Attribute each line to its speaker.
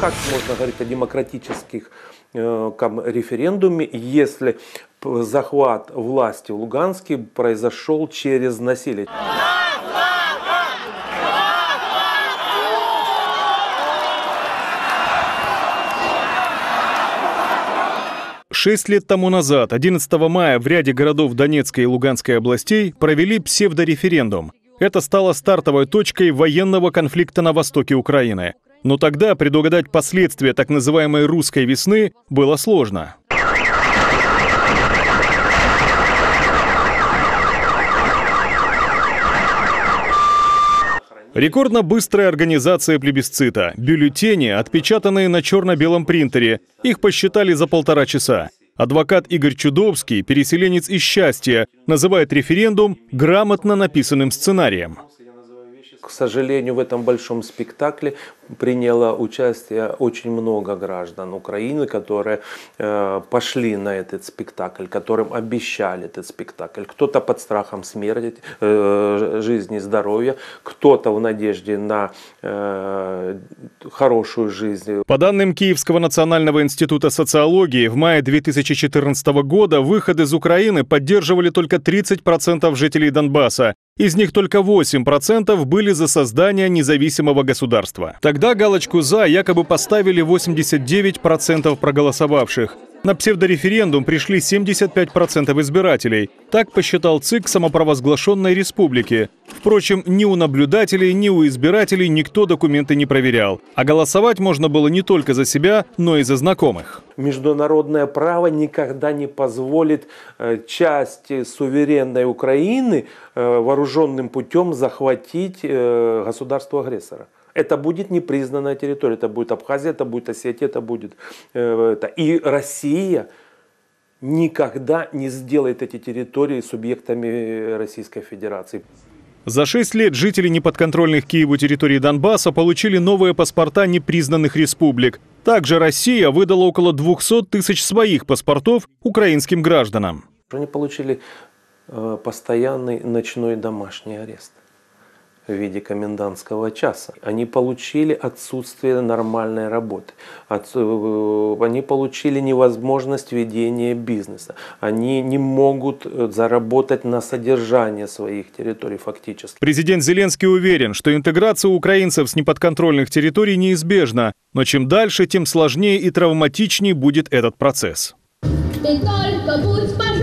Speaker 1: как можно говорить о демократических референдуме, если захват власти в Луганске произошел через насилие?
Speaker 2: 6 лет тому назад, 11 мая, в ряде городов Донецкой и Луганской областей провели псевдореферендум. Это стало стартовой точкой военного конфликта на востоке Украины. Но тогда предугадать последствия так называемой «русской весны» было сложно. Рекордно быстрая организация плебисцита. Бюллетени, отпечатанные на черно-белом принтере. Их посчитали за 1,5 часа. Адвокат Игорь Чудовский, переселенец из Счастья, называет референдум грамотно написанным сценарием.
Speaker 1: К сожалению, в этом большом спектакле приняло участие очень много граждан Украины, которые пошли на этот спектакль, которым обещали этот спектакль. Кто-то под страхом смерти, жизни, здоровья, кто-то в надежде на хорошую жизнь.
Speaker 2: По данным Киевского национального института социологии, в мае 2014 года выход из Украины поддерживали только 30% жителей Донбасса. Из них только 8% были за создание независимого государства. Тогда галочку «за» якобы поставили 89% проголосовавших. На псевдореферендум пришли 75% избирателей. Так посчитал ЦИК самопровозглашенной республики. Впрочем, ни у наблюдателей, ни у избирателей никто документы не проверял. А голосовать можно было не только за себя, но и за знакомых.
Speaker 1: Международное право никогда не позволит части суверенной Украины вооруженным путем захватить государство-агрессора. Это будет непризнанная территория, это будет Абхазия, это будет Осетия, это будет это. И Россия никогда не сделает эти территории субъектами Российской Федерации.
Speaker 2: За 6 лет жители неподконтрольных Киеву территорий Донбасса получили новые паспорта непризнанных республик. Также Россия выдала около 200 тысяч своих паспортов украинским гражданам.
Speaker 1: Они получили постоянный ночной домашний арест в виде комендантского часа. Они получили отсутствие нормальной работы. Они получили невозможность ведения бизнеса. Они не могут заработать на содержание своих территорий фактически.
Speaker 2: Президент Зеленский уверен, что интеграция украинцев с неподконтрольных территорий неизбежна. Но чем дальше, тем сложнее и травматичнее будет этот процесс.
Speaker 3: Ты только будь